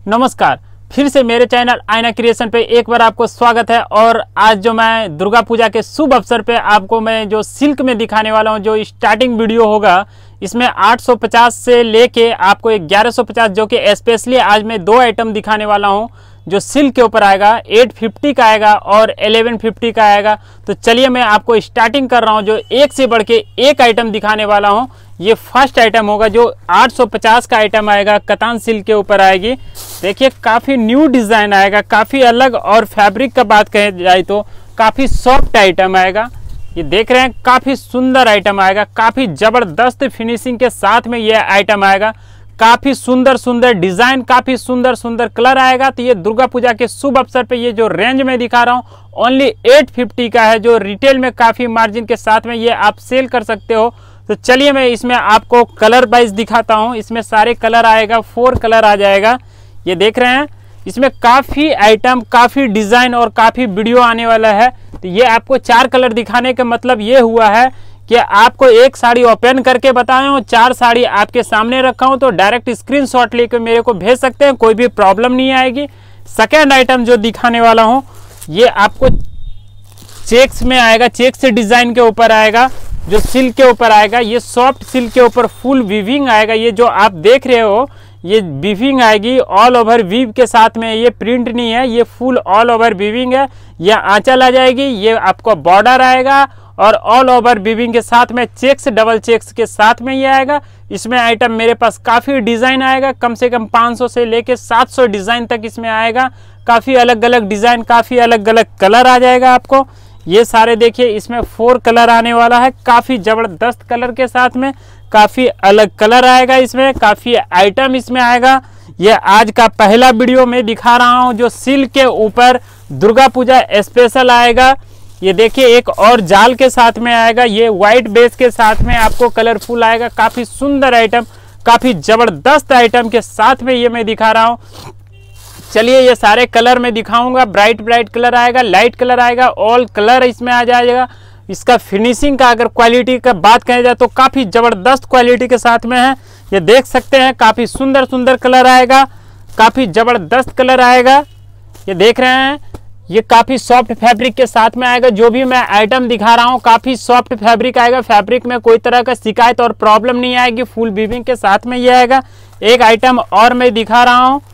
नमस्कार, फिर से मेरे चैनल आईना क्रिएशन पे एक बार आपको स्वागत है। और आज जो मैं दुर्गा पूजा के शुभ अवसर पे आपको मैं जो सिल्क में दिखाने वाला हूँ, जो स्टार्टिंग वीडियो होगा इसमें 850 से लेके आपको 1150, जो कि स्पेशली आज मैं दो आइटम दिखाने वाला हूँ जो सिल्क के ऊपर आएगा। 850 का आएगा और 1150 का आएगा। तो चलिए मैं आपको स्टार्टिंग कर रहा हूँ, जो एक से बढ़ के एक आइटम दिखाने वाला हूँ। ये फर्स्ट आइटम होगा जो 850 का आइटम आएगा, कतान सिल्क के ऊपर आएगी। देखिए काफ़ी न्यू डिज़ाइन आएगा, काफ़ी अलग। और फैब्रिक का बात कहें जाए तो काफ़ी सॉफ्ट आइटम आएगा। ये देख रहे हैं काफ़ी सुंदर आइटम आएगा, काफ़ी ज़बरदस्त फिनिशिंग के साथ में ये आइटम आएगा। काफ़ी सुंदर सुंदर डिज़ाइन, काफ़ी सुंदर सुंदर कलर आएगा। तो ये दुर्गा पूजा के शुभ अवसर पे ये जो रेंज में दिखा रहा हूँ ओनली 850 का है, जो रिटेल में काफ़ी मार्जिन के साथ में ये आप सेल कर सकते हो। तो चलिए मैं इसमें आपको कलर वाइज दिखाता हूँ। इसमें सारे कलर आएगा, 4 कलर आ जाएगा। ये देख रहे हैं इसमें काफ़ी आइटम, काफ़ी डिज़ाइन और काफ़ी वीडियो आने वाला है। तो ये आपको 4 कलर दिखाने का मतलब ये हुआ है कि आपको एक साड़ी ओपन करके बताया हूँ, 4 साड़ी आपके सामने रखा हूँ, तो डायरेक्ट स्क्रीनशॉट लेकर मेरे को भेज सकते हैं, कोई भी प्रॉब्लम नहीं आएगी। सेकेंड आइटम जो दिखाने वाला हूँ ये आपको चेक्स में आएगा, चेक से डिज़ाइन के ऊपर आएगा, जो सिल्क के ऊपर आएगा। ये सॉफ्ट सिल्क के ऊपर फुल वीविंग आएगा। ये जो आप देख रहे हो ये वीविंग आएगी, ऑल ओवर वीव के साथ में। ये प्रिंट नहीं है, ये फुल ऑल ओवर वीविंग है। यह आंचल आ जाएगी, ये आपको बॉर्डर आएगा और ऑल ओवर वीविंग के साथ में चेक्स, डबल चेक्स के साथ में ये आएगा। इसमें आइटम मेरे पास काफ़ी डिज़ाइन आएगा, कम से कम 500 से लेके 700 डिज़ाइन तक इसमें आएगा। काफ़ी अलग अलग डिज़ाइन, काफ़ी अलग अलग कलर आ जाएगा आपको। ये सारे देखिए इसमें 4 कलर आने वाला है, काफ़ी ज़बरदस्त कलर के साथ में। काफ़ी अलग कलर आएगा इसमें, काफ़ी आइटम इसमें आएगा। ये आज का पहला वीडियो में दिखा रहा हूँ जो सिल्क के ऊपर दुर्गा पूजा स्पेशल आएगा। ये देखिए एक और जाल के साथ में आएगा, ये वाइट बेस के साथ में आपको कलरफुल आएगा। काफ़ी सुंदर आइटम, काफ़ी ज़बरदस्त आइटम के साथ में ये मैं दिखा रहा हूँ। चलिए ये सारे कलर में दिखाऊंगा। ब्राइट ब्राइट कलर आएगा, लाइट कलर आएगा, ऑल कलर इसमें आ जाएगा। इसका फिनिशिंग का अगर क्वालिटी का बात करें जाए तो काफ़ी ज़बरदस्त क्वालिटी के साथ में है। ये देख सकते हैं काफ़ी सुंदर सुंदर कलर आएगा, काफ़ी ज़बरदस्त कलर आएगा। ये देख रहे हैं ये काफ़ी सॉफ्ट फैब्रिक के साथ में आएगा। जो भी मैं आइटम दिखा रहा हूँ काफ़ी सॉफ्ट फैब्रिक आएगा। फैब्रिक में कोई तरह का शिकायत और प्रॉब्लम नहीं आएगी। फुल वीविंग के साथ में ये आएगा। एक आइटम और मैं दिखा रहा हूँ,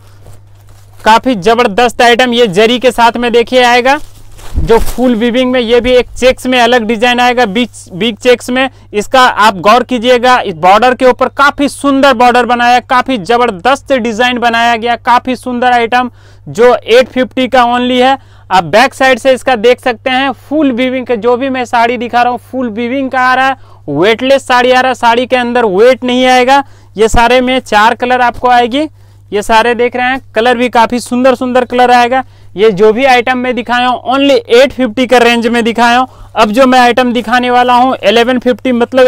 काफ़ी ज़बरदस्त आइटम, ये जरी के साथ में देखिए आएगा, जो फुल वीविंग में। ये भी एक चेक्स में अलग डिजाइन आएगा, बिग चेक्स में। इसका आप गौर कीजिएगा, इस बॉर्डर के ऊपर काफ़ी सुंदर बॉर्डर बनाया, काफ़ी ज़बरदस्त डिज़ाइन बनाया गया। काफ़ी सुंदर आइटम जो 850 का ओनली है। आप बैक साइड से इसका देख सकते हैं, फुल वीविंग का जो भी मैं साड़ी दिखा रहा हूँ फुल वीविंग का आ रहा है। वेटलेस साड़ी आ रहा है, साड़ी के अंदर वेट नहीं आएगा। ये सारे में 4 कलर आपको आएगी। ये सारे देख रहे हैं कलर भी काफ़ी सुंदर सुंदर कलर आएगा। ये जो भी आइटम मैं दिखाया हूँ ओनली 850 का रेंज में दिखाया हूँ। अब जो मैं आइटम दिखाने वाला हूँ 1150 मतलब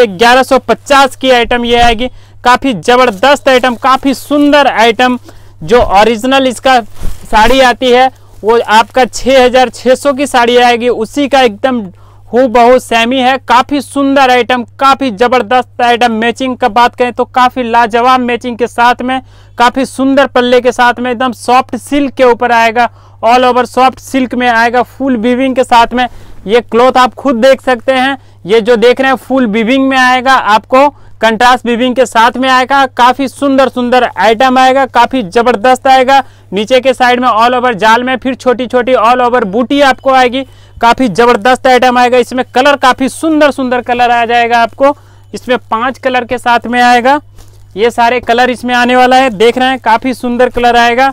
1150 की आइटम ये आएगी। काफ़ी ज़बरदस्त आइटम, काफ़ी सुंदर आइटम। जो ओरिजिनल इसका साड़ी आती है वो आपका 6600 की साड़ी आएगी, उसी का एकदम हूबहू सेमी है। काफ़ी सुंदर आइटम, काफ़ी ज़बरदस्त आइटम। मैचिंग का बात करें तो काफ़ी लाजवाब मैचिंग के साथ में, काफ़ी सुंदर पल्ले के साथ में, एकदम सॉफ्ट सिल्क के ऊपर आएगा। ऑल ओवर सॉफ्ट सिल्क में आएगा, फुल वीविंग के साथ में। ये क्लॉथ आप खुद देख सकते हैं। ये जो देख रहे हैं फुल वीविंग में आएगा, आपको कंट्रास्ट वीविंग के साथ में आएगा। काफ़ी सुंदर सुंदर आइटम आएगा, काफ़ी ज़बरदस्त आएगा। नीचे के साइड में ऑल ओवर जाल में फिर छोटी छोटी ऑल ओवर बूटी आपको आएगी। काफ़ी ज़बरदस्त आइटम आएगा। इसमें कलर काफ़ी सुंदर सुंदर कलर आ जाएगा आपको। इसमें 5 कलर के साथ में आएगा। ये सारे कलर इसमें आने वाला है, देख रहे हैं काफ़ी सुंदर कलर आएगा।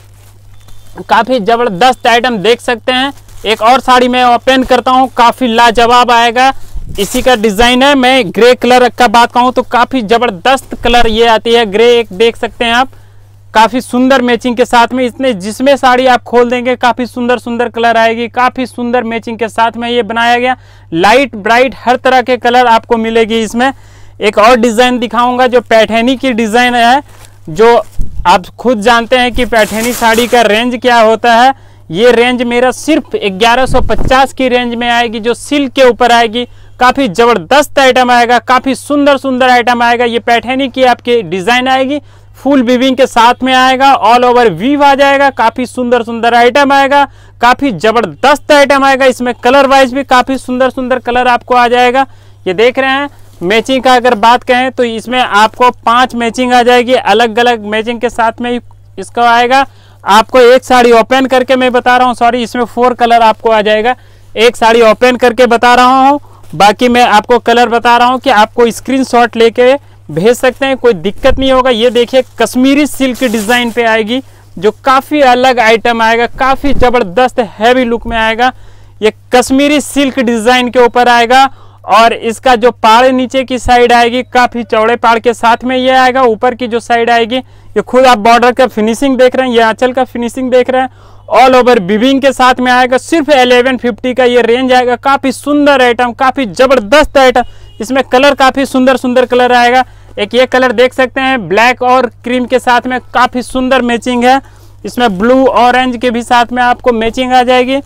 काफ़ी ज़बरदस्त आइटम देख सकते हैं। एक और साड़ी मैं ओपन करता हूँ, काफ़ी लाजवाब आएगा। इसी का डिज़ाइन है। मैं ग्रे कलर का बात कहूँ तो काफ़ी ज़बरदस्त कलर ये आती है, ग्रे एक देख सकते हैं आप। काफ़ी सुंदर मैचिंग के साथ में, इसमें जिसमें साड़ी आप खोल देंगे काफ़ी सुंदर सुंदर कलर आएगी। काफ़ी सुंदर मैचिंग के साथ में ये बनाया गया। लाइट ब्राइट हर तरह के कलर आपको मिलेगी इसमें। एक और डिज़ाइन दिखाऊंगा जो पैठनी की डिज़ाइन है, जो आप खुद जानते हैं कि पैठनी साड़ी का रेंज क्या होता है। ये रेंज मेरा सिर्फ 1150 की रेंज में आएगी, जो सिल्क के ऊपर आएगी। काफ़ी ज़बरदस्त आइटम आएगा, काफ़ी सुंदर सुंदर आइटम आएगा। ये पैठनी की आपकी डिज़ाइन आएगी, फुल वीविंग के साथ में आएगा, ऑल ओवर वीव आ जाएगा, काफी सुंदर सुंदर आइटम आएगा, काफी जबरदस्त आइटम आएगा। इसमें कलर वाइज भी काफी सुंदर सुंदर कलर आपको आ जाएगा। ये देख रहे हैं। मैचिंग का अगर बात कहें तो इसमें आपको 5 मैचिंग आ जाएगी, अलग अलग मैचिंग के साथ में इसका आएगा। आपको एक साड़ी ओपन करके मैं बता रहा हूँ, सॉरी इसमें 4 कलर आपको आ जाएगा। एक साड़ी ओपन करके बता रहा हूँ, बाकी मैं आपको कलर बता रहा हूँ कि आपको स्क्रीनशॉट लेके भेज सकते हैं, कोई दिक्कत नहीं होगा। ये देखिए कश्मीरी सिल्क डिजाइन पे आएगी, जो काफी अलग आइटम आएगा, काफी जबरदस्त हैवी लुक में आएगा। ये कश्मीरी सिल्क डिजाइन के ऊपर आएगा और इसका जो पाड़ नीचे की साइड आएगी काफी चौड़े पाड़ के साथ में ये आएगा। ऊपर की जो साइड आएगी ये खुद आप बॉर्डर का फिनिशिंग देख रहे हैं, ये आंचल का फिनिशिंग देख रहे हैं, ऑल ओवर वीविंग के साथ में आएगा। सिर्फ 1150 का ये रेंज आएगा। काफी सुंदर आइटम, काफी जबरदस्त आइटम। इसमें कलर काफी सुंदर सुंदर कलर आएगा। एक ये कलर देख सकते हैं, ब्लैक और क्रीम के साथ में काफी सुंदर मैचिंग है। इसमें ब्लू ऑरेंज के भी साथ में आपको मैचिंग आ जाएगी।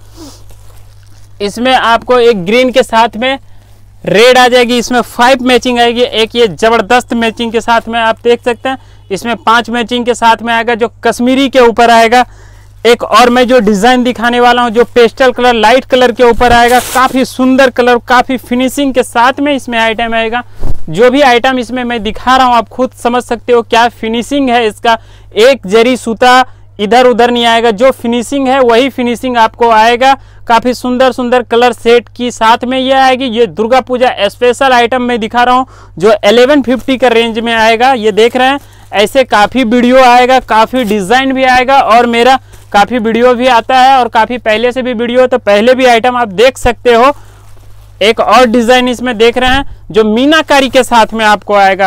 इसमें आपको एक ग्रीन के साथ में रेड आ जाएगी। इसमें 5 मैचिंग आएगी। एक ये जबरदस्त मैचिंग के साथ में आप देख सकते हैं। इसमें 5 मैचिंग के साथ में आएगा, जो कश्मीरी के ऊपर आएगा। एक और मैं जो डिजाइन दिखाने वाला हूं, जो पेस्टल कलर लाइट कलर के ऊपर आएगा, काफी सुंदर कलर, काफी फिनिशिंग के साथ में इसमें आइटम आएगा। जो भी आइटम इसमें मैं दिखा रहा हूं आप खुद समझ सकते हो क्या फिनिशिंग है इसका। एक जरी सूता इधर उधर नहीं आएगा, जो फिनिशिंग है वही फिनिशिंग आपको आएगा। काफी सुंदर सुंदर कलर सेट की साथ में ये आएगी। ये दुर्गा पूजा स्पेशल आइटम मैं दिखा रहा हूँ, जो 1150 का रेंज में आएगा। ये देख रहे हैं, ऐसे काफी वीडियो आएगा, काफी डिजाइन भी आएगा और मेरा काफी वीडियो भी आता है और काफी पहले से भी वीडियो, तो पहले भी आइटम आप देख सकते हो। एक और डिजाइन इसमें देख रहे हैं, जो मीनाकारी के साथ में आपको आएगा।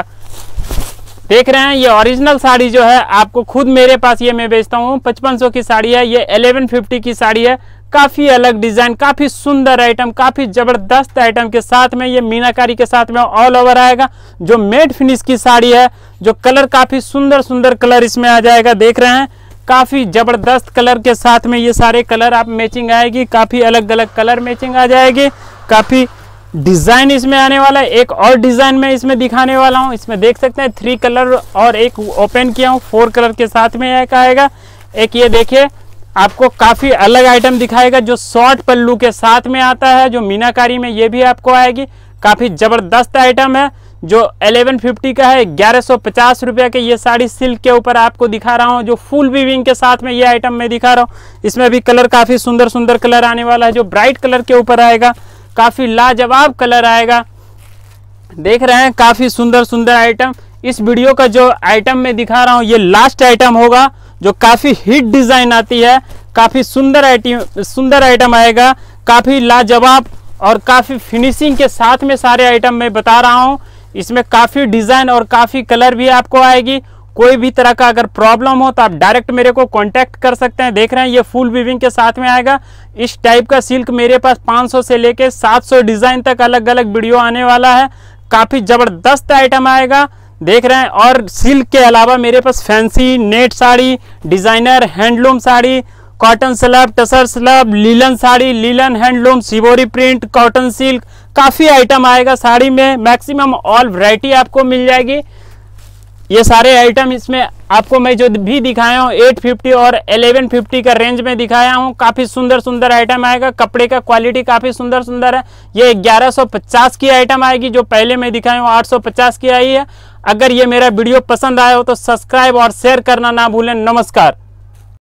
देख रहे हैं, ये ओरिजिनल साड़ी जो है आपको खुद मेरे पास ये मैं बेचता हूँ, 5500 की साड़ी है। ये 1150 की साड़ी है। काफी अलग डिजाइन, काफी सुंदर आइटम, काफी जबरदस्त आइटम के साथ में ये मीनाकारी के साथ में ऑल ओवर आएगा। जो मेट फिनिश की साड़ी है, जो कलर काफी सुंदर सुंदर कलर इसमें आ जाएगा। देख रहे हैं, काफी जबरदस्त कलर के साथ में ये सारे कलर आप मैचिंग आएगी। काफी अलग अलग कलर मैचिंग आ जाएगी। काफी डिजाइन इसमें आने वाला है। एक और डिजाइन में इसमें दिखाने वाला हूं। इसमें देख सकते हैं 3 कलर और एक ओपन किया हूं, 4 कलर के साथ में एक आएगा। एक ये देखिए, आपको काफी अलग आइटम दिखाएगा, जो शॉर्ट पल्लू के साथ में आता है, जो मीनाकारी में ये भी आपको आएगी। काफी जबरदस्त आइटम है, जो 1150 का है। 1150 रुपये के ये साड़ी सिल्क के ऊपर आपको दिखा रहा हूँ, जो फुल वीविंग के साथ में ये आइटम मैं दिखा रहा हूँ। इसमें भी कलर काफी सुंदर सुंदर कलर आने वाला है, जो ब्राइट कलर के ऊपर आएगा। काफी लाजवाब कलर आएगा। देख रहे हैं, काफी सुंदर सुंदर आइटम। इस वीडियो का जो आइटम मैं दिखा रहा हूँ ये लास्ट आइटम होगा, जो काफी हिट डिजाइन आती है। काफी सुंदर आइटम आएगा, काफी लाजवाब और काफी फिनिशिंग के साथ में सारे आइटम मैं बता रहा हूँ। इसमें काफी डिजाइन और काफी कलर भी आपको आएगी। कोई भी तरह का अगर प्रॉब्लम हो तो आप डायरेक्ट मेरे को कांटेक्ट कर सकते हैं। देख रहे हैं, ये फुल वीविंग के साथ में आएगा। इस टाइप का सिल्क मेरे पास 500 से लेके 700 डिजाइन तक अलग अलग वीडियो आने वाला है। काफी जबरदस्त आइटम आएगा। देख रहे हैं, और सिल्क के अलावा मेरे पास fancy net sari, designer handloom sari, cotton slub, tussar slub, linen sari, linen handloom, shibori print, cotton silk, काफी आइटम आएगा साड़ी में। मैक्सिमम ऑल वैरायटी आपको मिल जाएगी। ये सारे आइटम इसमें आपको मैं जो भी दिखाया हूँ 850 और 1150 का रेंज में दिखाया हूँ। काफी सुंदर सुंदर आइटम आएगा। कपड़े का क्वालिटी काफी सुंदर सुंदर है। ये 1150 की आइटम आएगी, जो पहले मैं दिखाया हूँ 850 की आई है। अगर ये मेरा वीडियो पसंद आया हो तो सब्सक्राइब और शेयर करना ना भूलें। नमस्कार।